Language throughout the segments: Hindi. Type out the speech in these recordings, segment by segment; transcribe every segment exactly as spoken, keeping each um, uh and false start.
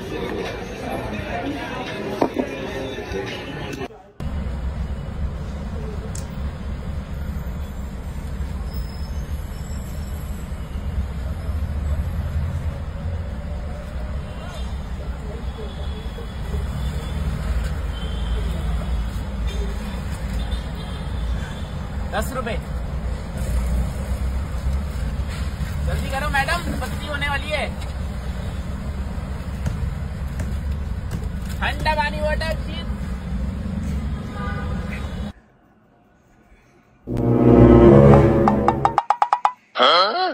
दस रुपए। जल्दी करो मैडम, बत्ती होने वाली है। ठंडा पानी वाटर प्लीज। हाँ?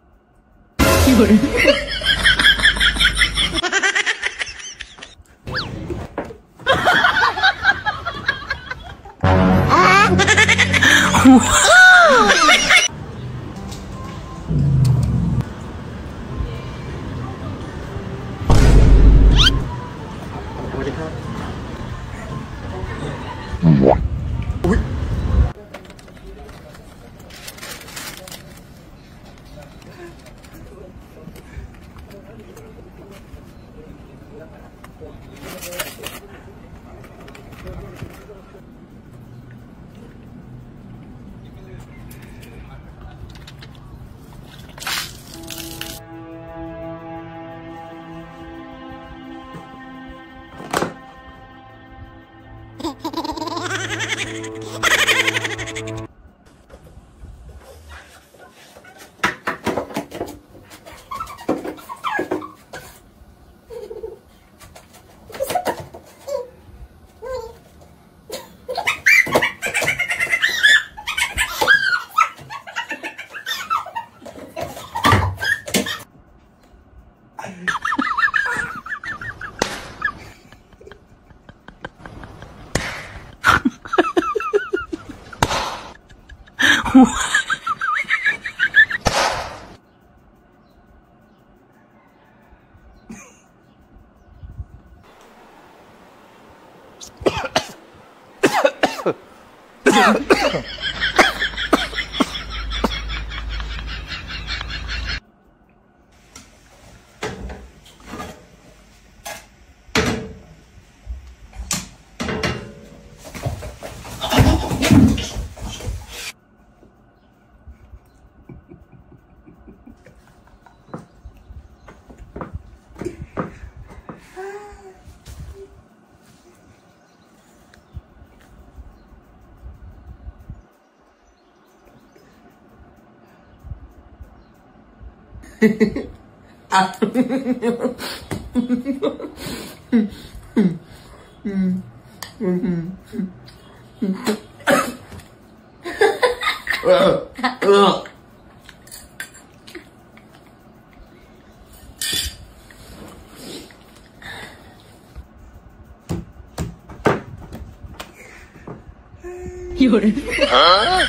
有人。啊！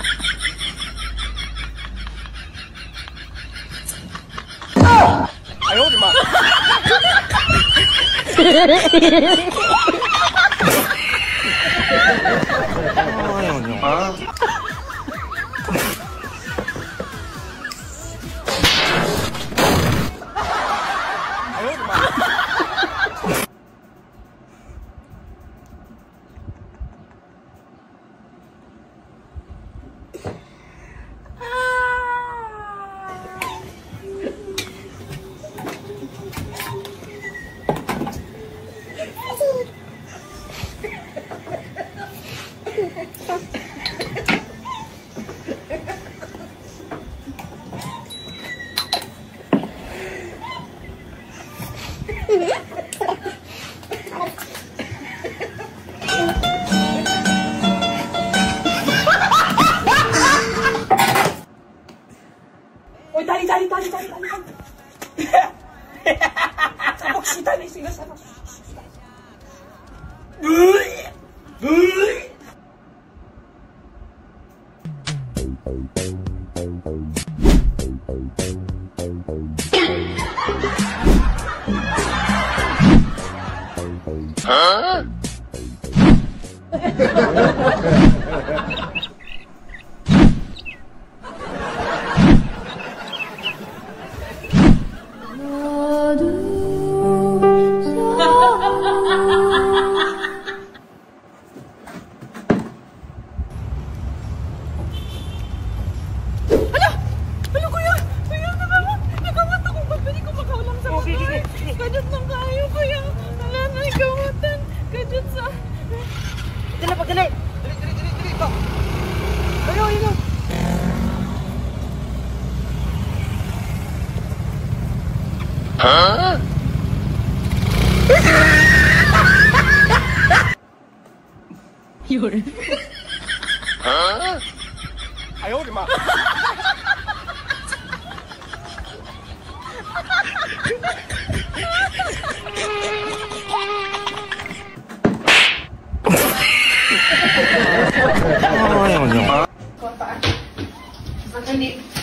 哎呦我的妈！哎呦我的妈！哎呦我的妈！ Ôi, ta đi, ta đi, ta đi, ta đi, ta đi. Sao bốc xí ta đi, xí nó sao? Hả? Aduh Hala! Hala, kuya! Kuya, nakawat! Nakawat ako! Ba't pwede ko makaulam sa Okay, motor? okay, sige. Kadyan lang kayo, kuya! Wala na, ikawatan! Kadyan sa... Dali, pagdali. Dali, dali, dali, dali. Ito. Ayaw, ayaw. Huh? Yun. Huh? 哎呦我的妈！ 哎呦我的妈！ Hindi.